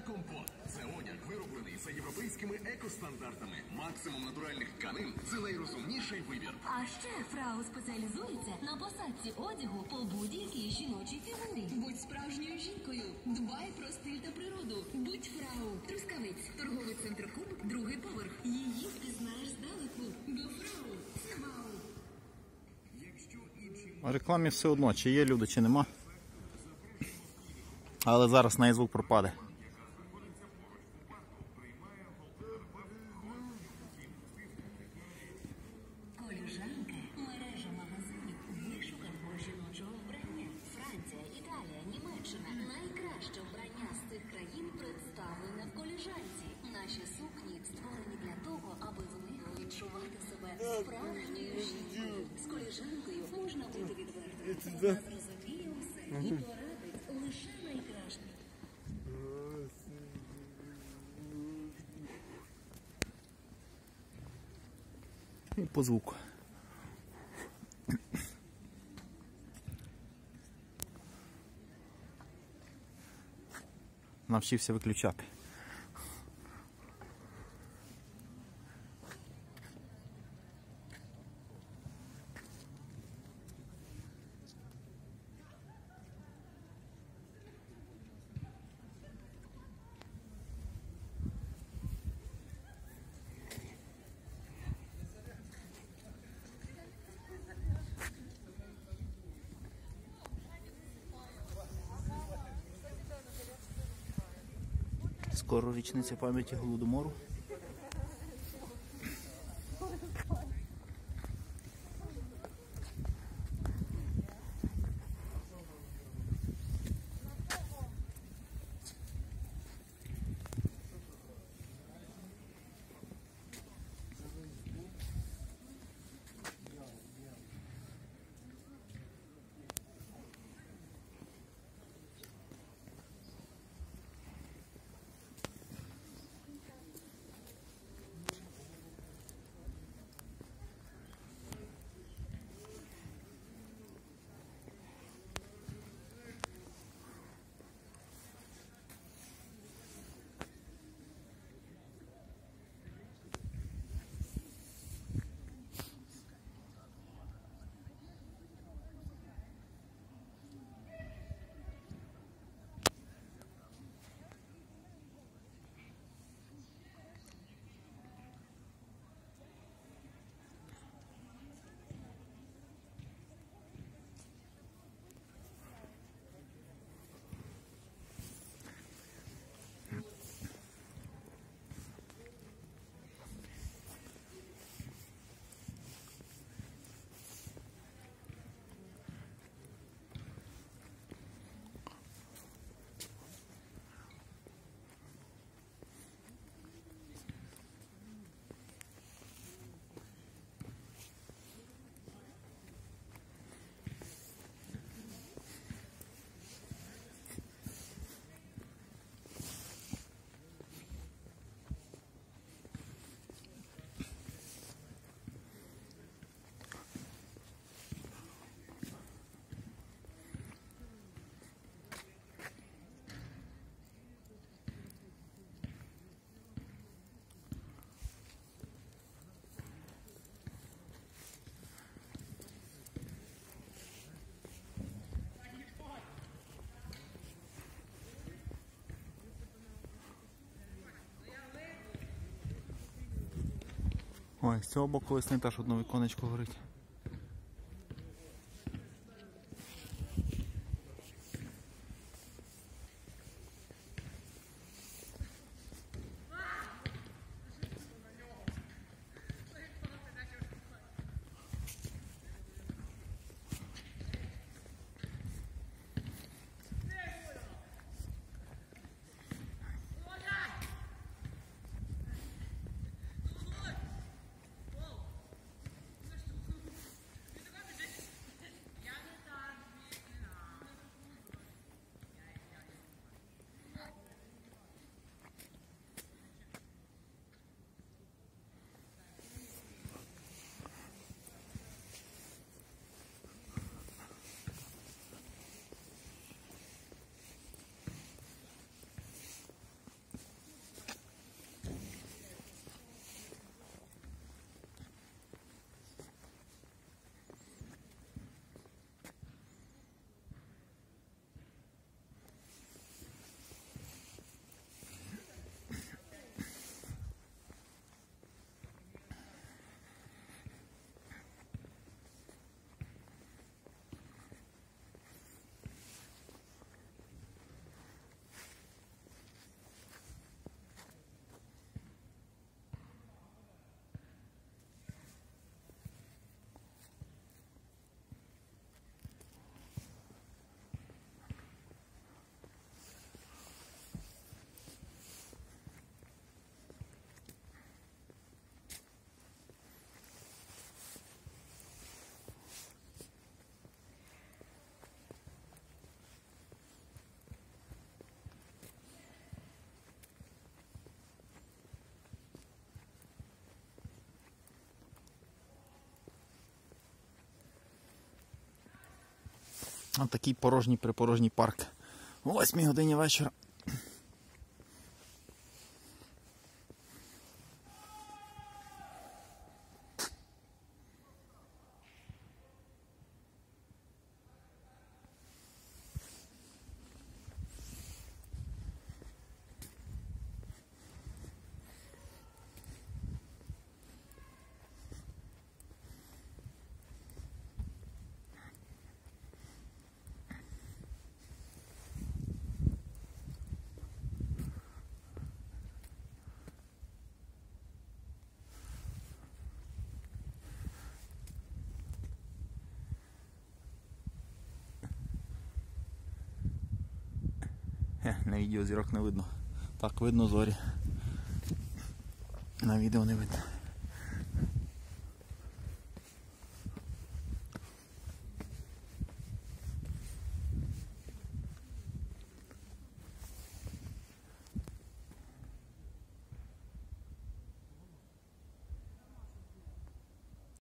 Компот. Це одяг, вироблений за європейськими екостандартами. Максимум натуральних тканин – це найрозумніший вибір. А ще Фрау спеціалізується на посадці одягу по будь-якій жіночій фігурі. Будь справжньою жінкою. Дбай про стиль та природу. Будь Фрау. Трускавець. Торговий центр Куб, другий поверх. Її впізнаєш здалеку. Бо Фрау – це вау. В рекламі все одно, чи є люди, чи нема. Але зараз на звук пропаде. Коліжанка. Мережа магазинів вишуканого жіночого вбрання. Франція, Італія, Німеччина. Найкраще вбрання з цих країн представлене в Коліжанці. Наші сукні створені для того, аби в них відчувати себе справжньою жінкою. З Коліжанкою можна бути відвертим. Вона зрозуміє усе і порадить лише найкраще. І по звуку. Навчився виключати. Скоро річниця пам'яті Голодомору. Ой, з цього боку весни теж одне віконечко горить. Ось такий порожній парк. О 8 годині вечора. На відео зірок не видно. Так, видно зорі. На відео не видно.